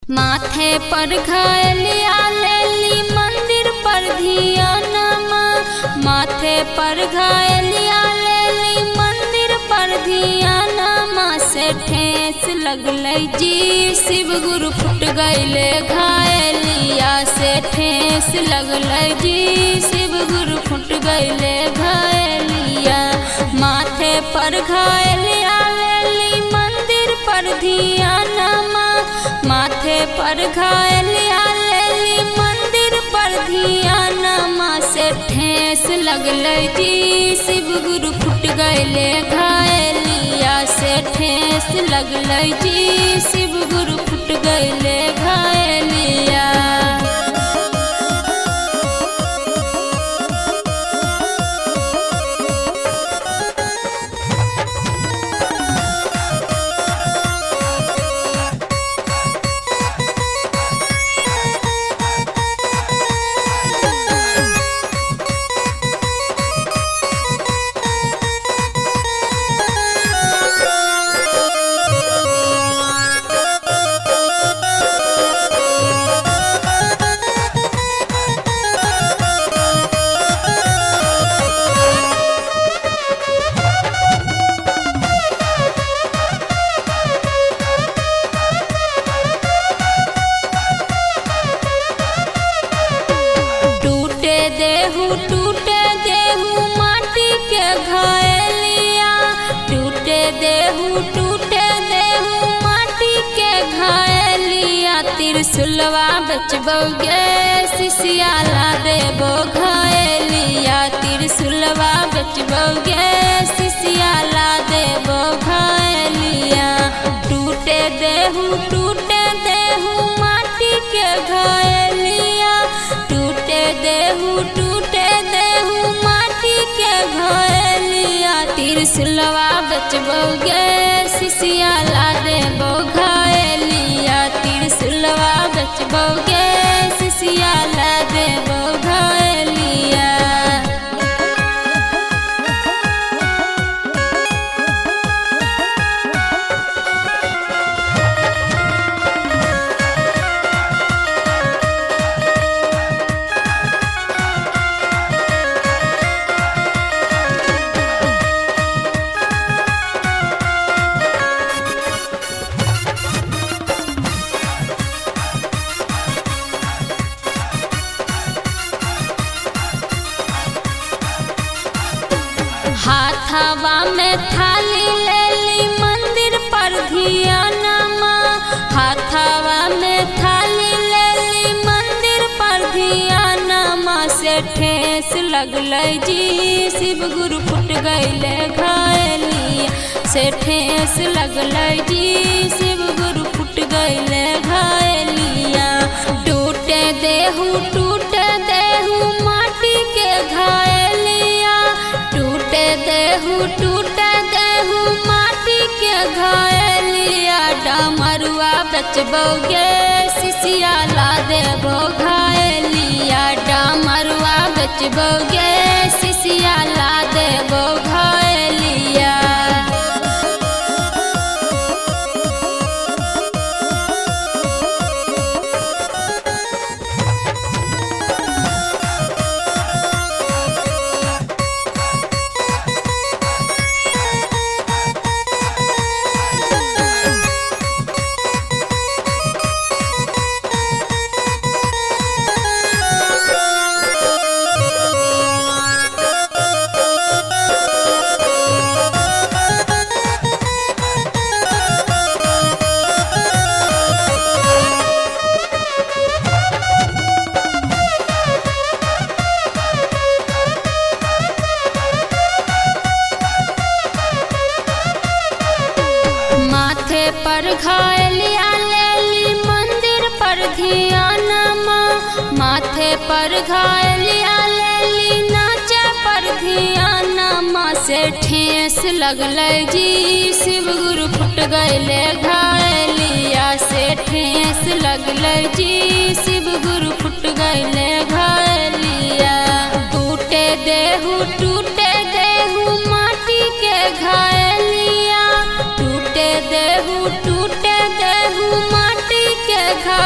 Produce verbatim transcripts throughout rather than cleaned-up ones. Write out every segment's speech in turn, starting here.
माथे पर घायलिया लेली मंदिर पर धियानमा, माथे पर घायलिया लेली मंदिर पर धियानमा से ठेस लगलै जी शिव गुरु फुट गईले घायलिया से ठेस लगलै जी शिव गुरु फुट गईले घायलिया। माथे पर घायलिया लेली मंदिर पर धियानमा, माथे पर घायलिया लेली मंदिर पर धियानमा से ठेस लगलै जी शिव गुरु फुट गईले घायलिया से ठेस लगलै जी शिव गुरु फुट गईले घायलिया। टूटे देहू माटी के घायलिया, टूटे देहू टूटे देहू माटी के घायलिया। त्रिशूलवा बचबोगे सिसियाला देबो घायलिया, त्रिशूलवा बचबोगे सिसियाला देबो घायलिया। टूटे देहू टूटे देहू माटी के घायलिया, टूटे देहू टूटे देहू माटी के घायलिया। त्रिशूलवा बचबोगे सिसियाला देबो घायलिया, त्रिशूलवा बचबोगे सिसियाला देबो घायलिया। हाथवा में थाली लेली मंदिर पर धियानमा, हाथवा में थाली लेली मंदिर पर धियानमा से ठेस लगलै जी शिव गुरु फुट गईले घायलिया से ठेस लगलै जी शिव गुरु फुट गईले घायलिया। टूटे देहू टूटे देहू माटी के घायलिया, टूटे देहू टूटे देहू माटी के घायलिया। डमरुआ बचबोगे सिसियाला देबो घायलिया, डमरुआ बचबोगे सिसियाला देबो घायलिया। माथे पर घायलिया लेली मंदिर पर धियानमा, माथे पर घायलिया लेली नाचे पर धियानमा से ठेस लगलै जी शिव गुरु फुट गईले घायलिया से ठेस लगलै जी शिव गुरु फुट गईले घायलिया। टूटे देहू टूटे देहू माटी के घायलिया, टूटे देहू टूटे देहू माटी के घायलिया।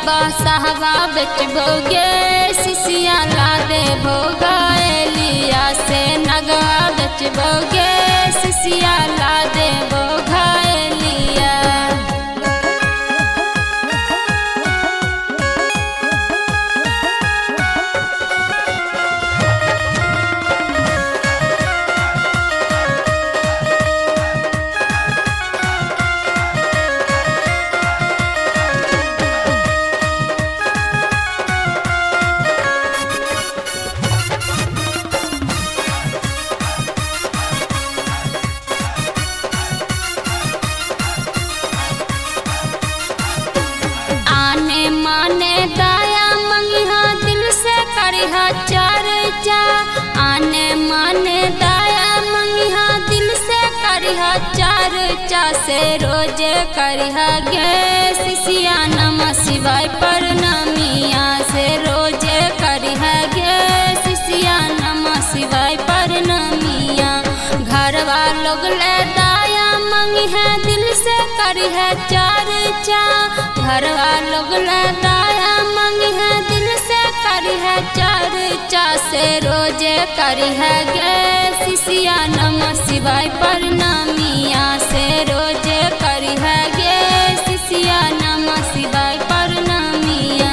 बसहवा बेचबोगे शिशिया ला देबो घायलिया से नगवा बेचबोगे शिशिया ला देबो घायलिया। माने दाया मंगिहा दिल से करिहा चर्चा। आने माने दाया मंगिहा दिल से करिहा चर्चा से रोजे करिहा गे शिशिया नमः शिवाय प्रणामिया से रोजे करिहा गे शिशिया नमः शिवाय प्रणामिया। घरवा लोग ले दाया मंगिहा दिल से करिहा चर्चा। घरवा लोग दाया मंगिहा दिल से करिहा चर्चा से रोजे करिहा गे शिशिया नमः शिवाय प्रणामिया से रोजे करिहा गे शिशिया नमः शिवाय प्रणामिया।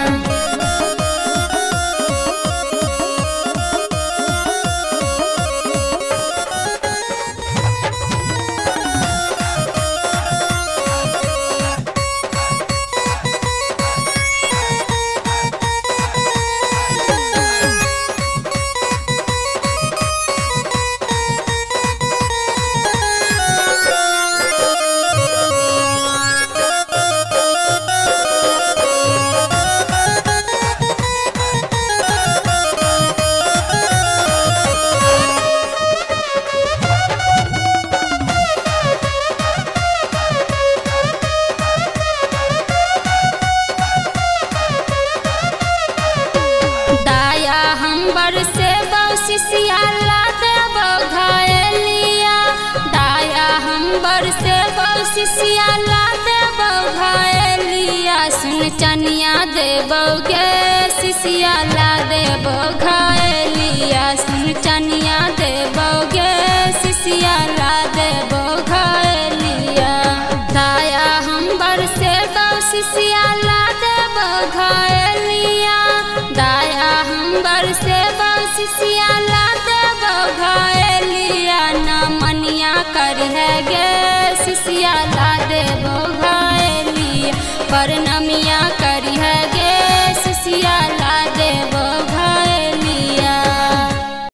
से शिशिया ला देबो घायलिया। दाया हम से शिशिया ला देबो घायलिया। सुन चनिया देबो गे शिशिया ला देबो घायलिया। सुन चनिया देबो गे शिशिया ला देबो घायलिया। दाया हम से शिशिया ला देबो घायलिया। दाया हम से शिशिया ला देबो घायलिया। ना मनिया करिहा गे शिशिया ला देबो घायलिया। प्रणामिया